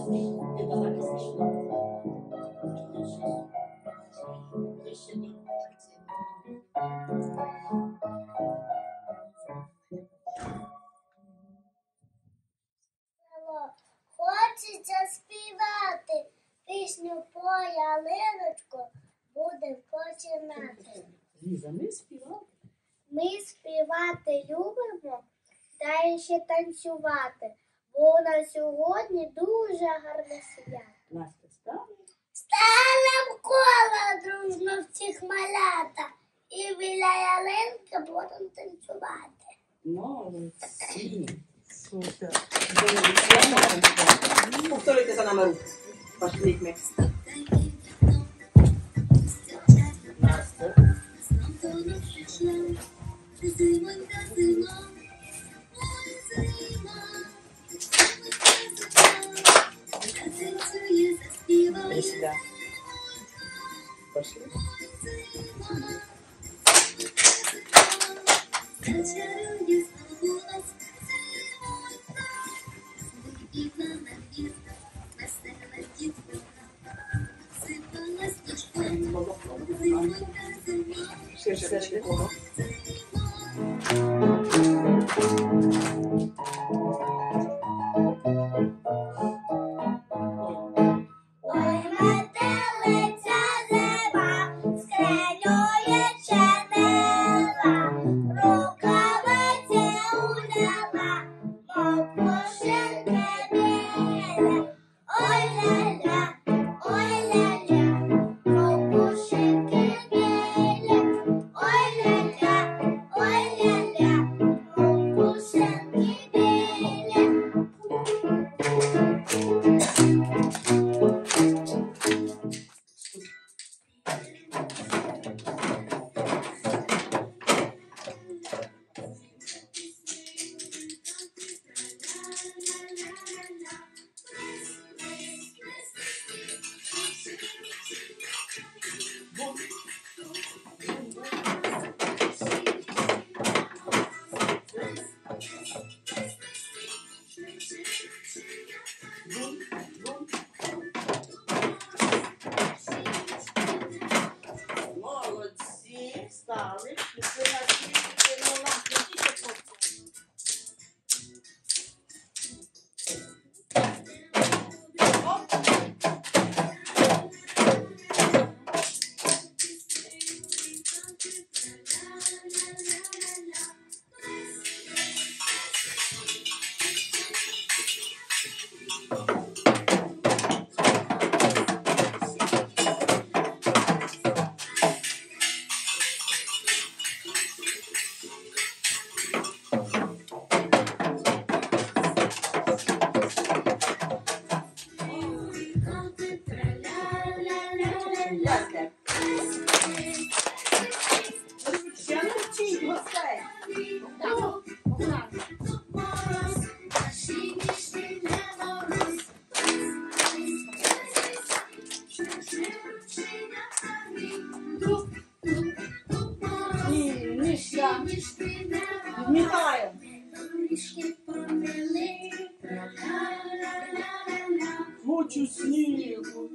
Хочеться співати, пісню про ялиночку будемо починати. Ліза, ми співати? Ми співати любимо та ще танцювати, бо у нас сьогодні дуже гарне свято. Настя, стала? Стали коло дружно всіх малята і біля ялинки будемо танцювати. Молодці. Супер. Повторюйте за нами руку. Пошли ми. Настя. Иди сюда. Пошли. Ширше коло. Ой, метелиця зима, скринює чернила, рукавиці уняла, мов пушинки білі. Ой, ля-ля, мов пушинки білі. Ой, ля-ля, мов пушинки білі. Молодці. Встали. Пішли на світ. Ну, нам крутіше, хлопці. Ясне. Ще не вчіть гостей. Міша. Михайло. Хочу снігу.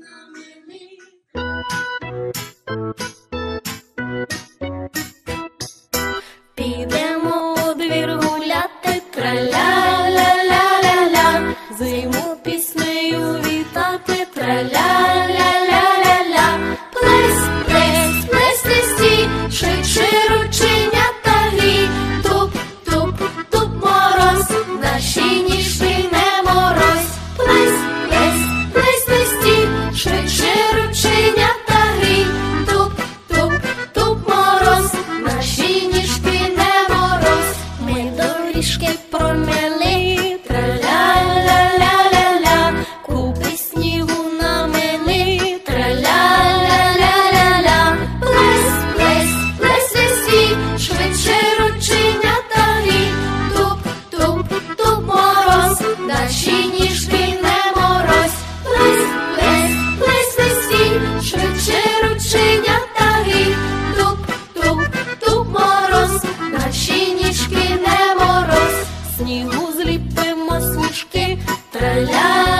Підемо у двір гуляти, траля-ля-ля-ля-ля, зиму піснею вітати, траля-ля-ля-ля-ля. Плесь, плесь, плесь, листі, швидше рученята грі, туп, туп, туп, мороз, наші ніжки не морозь. Плесь, плесь, плесь, листі, швидше рученята грі, туп, туп, туп, мороз, наші ніжки не мороз. Ми доріжки промели, траля-ля-ля-ля-ля, купи снігу намели, траля-ля-ля-ля-ля. Плесь, плесь, плесь, листі, швидше рученята грі, туп, туп, туп, мороз, наші ніжки не морозь. Плесь, плесь, плесь, листі, швидше рученята грі, туп, туп, туп, мороз, наші ніжки не мороз. Снігу зліпимо сніжки, траля.